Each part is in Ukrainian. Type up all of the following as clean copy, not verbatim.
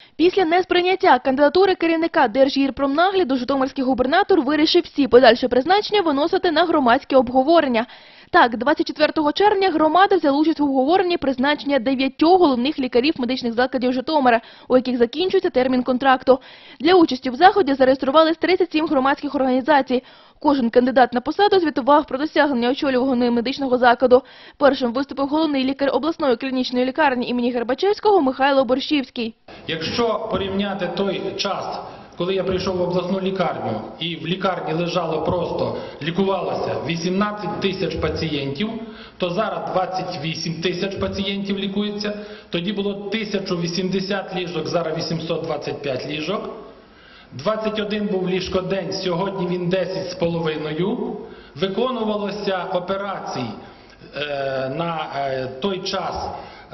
Після несприйняття кандидатури керівника Держгірпромнагляду житомирський губернатор вирішив всі подальші призначення виносити на громадське обговорення. Так, 24 червня громада взяла участь в обговоренні призначення 9 головних лікарів медичних закладів Житомира, у яких закінчується термін контракту. Для участі в заході зареєструвались 37 громадських організацій. Кожен кандидат на посаду звітував про досягнення очолюваного медичного закладу. Першим виступив головний лікар обласної клінічної лікарні імені Горбачевського Михайло Борщівський. Якщо порівняти той час, коли я прийшов в обласну лікарню і в лікарні лежало просто, лікувалося 18 тисяч пацієнтів, то зараз 28 тисяч пацієнтів лікується. Тоді було 1080 ліжок, зараз 825 ліжок. 21 був ліжкодень, сьогодні він 10,5. Виконувалося операцій на той час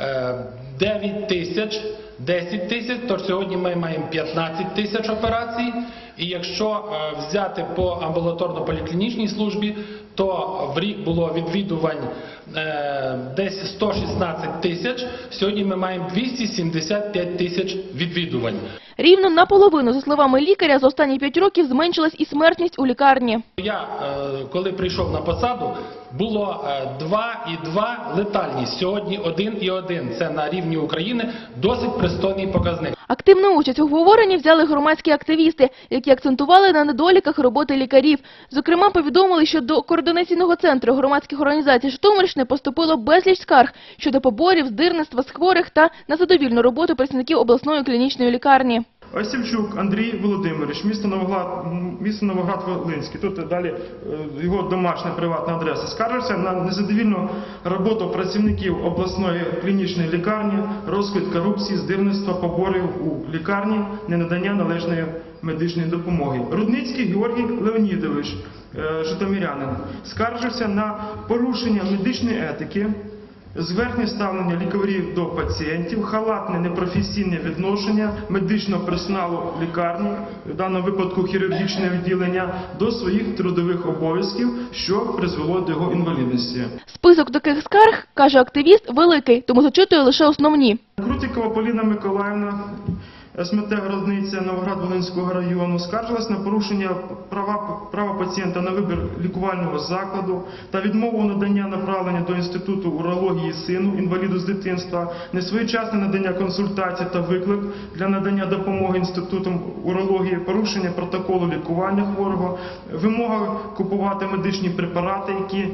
9 тисяч, 10 тисяч, тож сьогодні ми маємо 15 тисяч операцій. І якщо взяти по амбулаторно-поліклінічній службі, то в рік було відвідувань десь 116 тисяч, сьогодні ми маємо 275 тисяч відвідувань. Рівно наполовину, за словами лікаря, за останні 5 років зменшилась і смертність у лікарні. Я, коли прийшов на посаду, було 2,2 летальність, сьогодні 1,1. Це на рівні України досить пристойний показник. Активну участь у обговоренні взяли громадські активісти, які акцентували на недоліках роботи лікарів. Зокрема, повідомили, що до Координаційного центру громадських організацій Житомирщини поступило безліч скарг щодо поборів, здирництва з хворих та незадовільну роботу працівників обласної клінічної лікарні. Осівчук Андрій Володимирович, місто Новоград-Волинський, тут далі його домашня приватна адреса, скаржився на незадовільну роботу працівників обласної клінічної лікарні, розквіт корупції, здирництва, поборів у лікарні, ненадання належної медичної допомоги. Рудницький Георгій Леонідович, житомирянин, скаржився на порушення медичної етики, зверхнє ставлення лікарів до пацієнтів, халатне непрофесійне відношення медичного персоналу лікарні, в даному випадку хірургічне відділення, до своїх трудових обов'язків, що призвело до його інвалідності. Список таких скарг, каже активіст, великий, тому зачитує лише основні. Крутикова Поліна Миколаївна, СМТ Городниця Новоград-Волинського району, скаржилась на порушення права пацієнта на вибір лікувального закладу та відмову надання направлення до Інституту урології сину, інваліду з дитинства, несвоєчасне надання консультацій та виклик для надання допомоги Інститутом урології, порушення протоколу лікування хворого, вимога купувати медичні препарати, які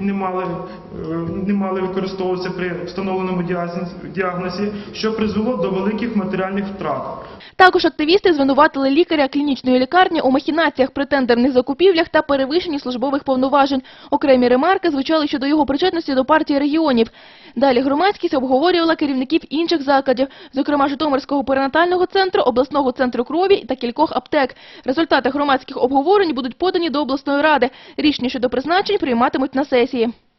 не мали використовуватися при встановленому діагнозі, що призвело до великих матеріальних втрат. Також активісти звинуватили лікаря клінічної лікарні у махінаціях при тендерних закупівлях та перевищенні службових повноважень. Окремі ремарки звучали щодо його причетності до партії регіонів. Далі громадськість обговорювала керівників інших закладів, зокрема Житомирського перинатального центру, обласного центру крові та кількох аптек. Результати громадських обговорень будуть подані до обласної ради. Рішення щодо призначень прийматимуть на сесії.